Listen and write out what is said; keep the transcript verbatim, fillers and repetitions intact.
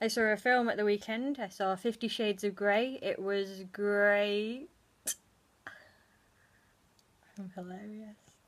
I saw a film at the weekend. I saw Fifty Shades of Grey. It was great. I'm hilarious.